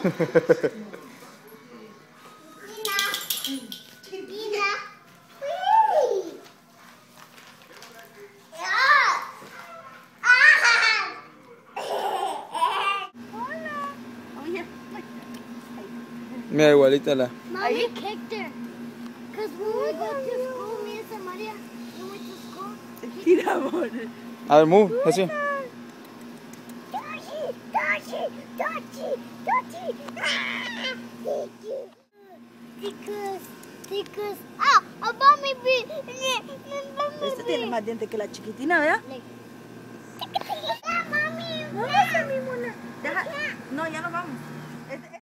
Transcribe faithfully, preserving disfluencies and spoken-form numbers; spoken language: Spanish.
Mira, igualita la. Mom, we kicked her. Because when we go to school, me and Maria, we went to school. Tira, amor. A ver, move, así. Dodgy, dodgy, dodgy, dodgy. Ah! Because, because, ah, about me be, Esta tiene más dientes que la chiquitina, ¿verdad? Mami, No, no, mi mona. Deja. No, ya no vamos.